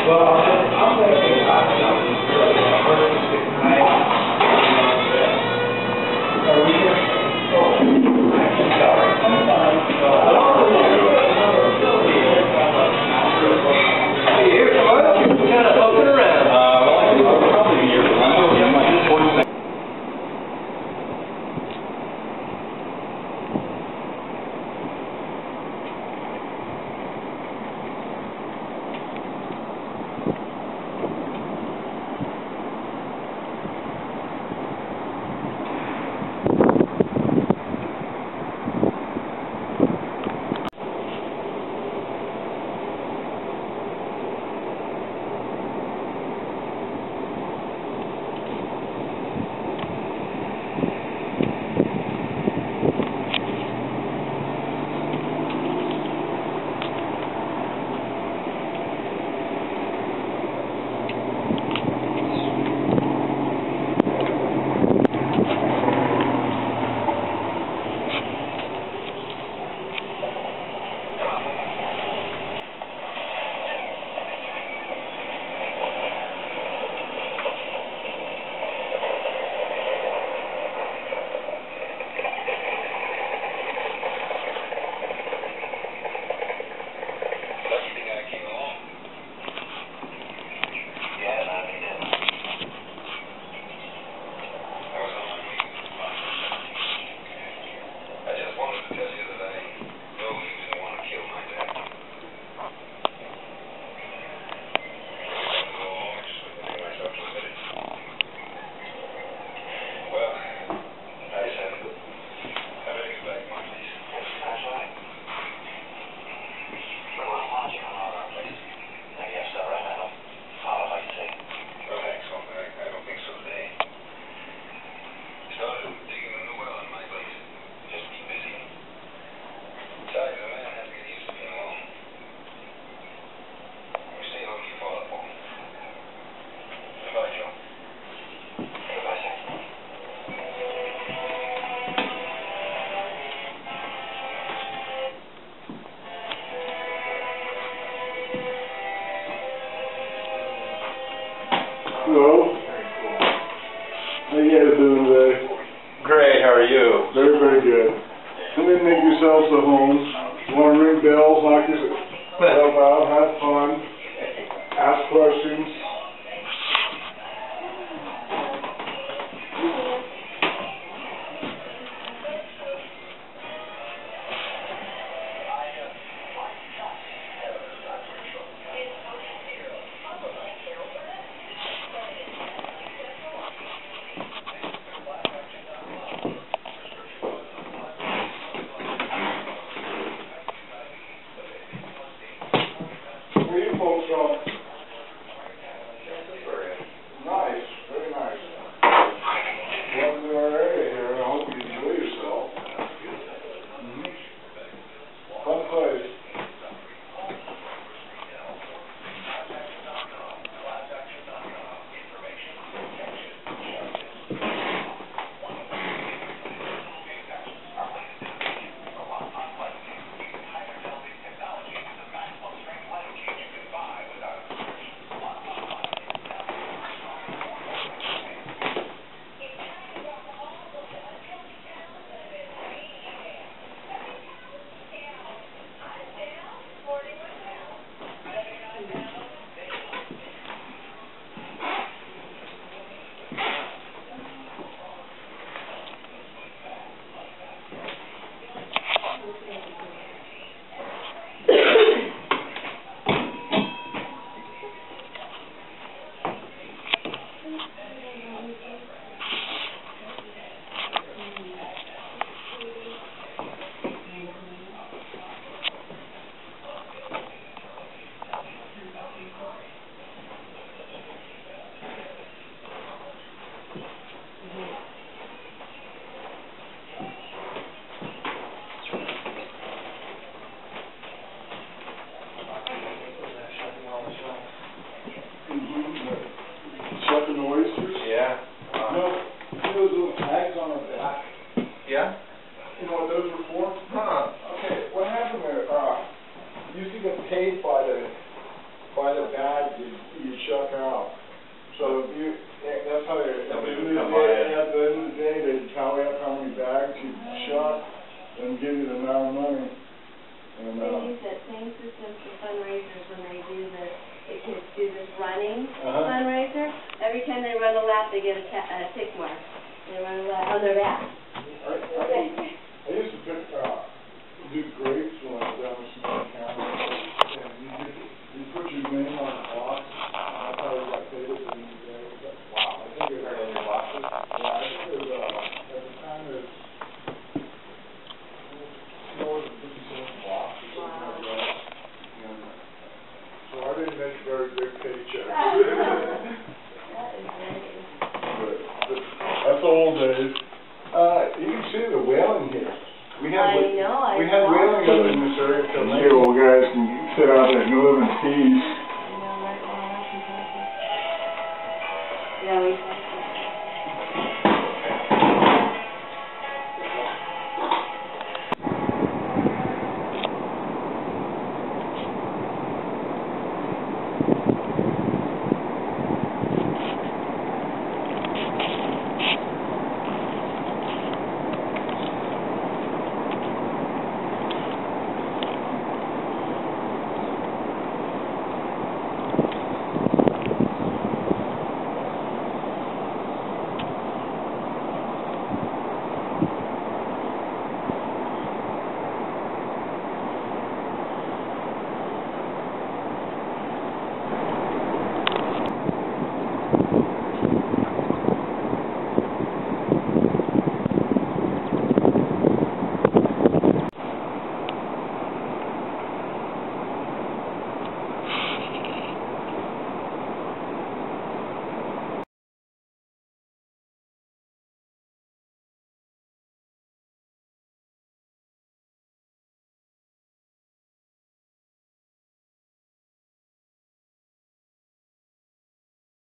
Hello. How you guys doing today? Great, how are you? Very, very good. Come in and make yourselves at home. You want to ring bells, knock yourself out, have fun, ask questions. you'd chuck out. So that's how at the end of the day, they'd tally up how many bags you shot and give you the amount of money. And, they use that same system for fundraisers when they do the kids do this running fundraiser. Every time they run a lap, they get a tick mark. They run a lap on their back. I used to do grapes when I was down in Samoa County, and you put your name on a box. That's how you got paid at the end of the day. Wow, I think it was on your boxes. Yeah, I think it was, at the time it was more than 50 cents a box or something like that. And so I didn't make a very big paycheck. That is amazing. But that's the old days. You can see the whaling here. We had whaling up in this area. You old guys can sit out there and live in peace.